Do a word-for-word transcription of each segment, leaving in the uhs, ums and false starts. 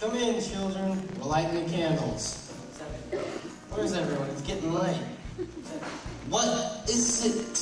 Come in, children. We're lighting the candles. Where's everyone? It's getting late. What is it?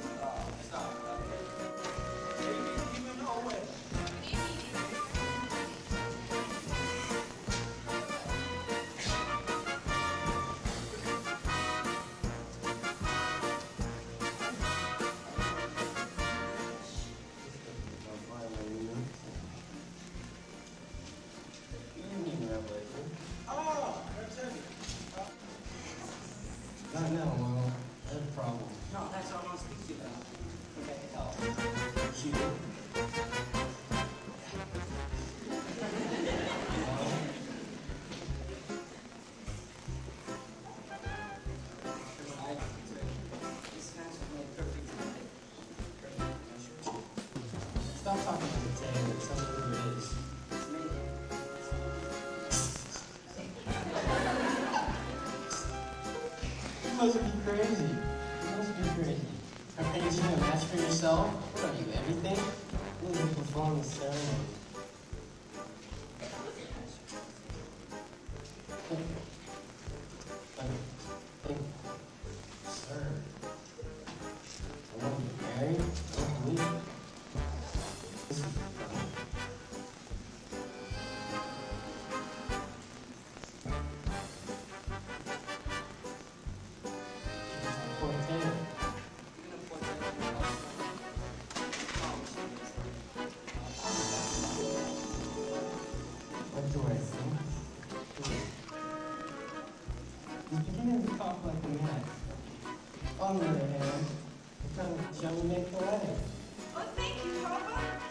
Not now, Mom. I have a problem. No, that's what I want to speak to you about. Okay, tell. You. Stop talking to the tailor. Tell me who it is. It's me. You must be crazy. You must be crazy. Are you doing a match for yourself? What are you, everything? You need to perform the ceremony. Hey, sir. I want to get married. Don't believe it. This is funny. Poor Taylor. What do I think? He's beginning to talk like a man. On the other hand, he's trying to show me make the way. Oh, thank you, Papa.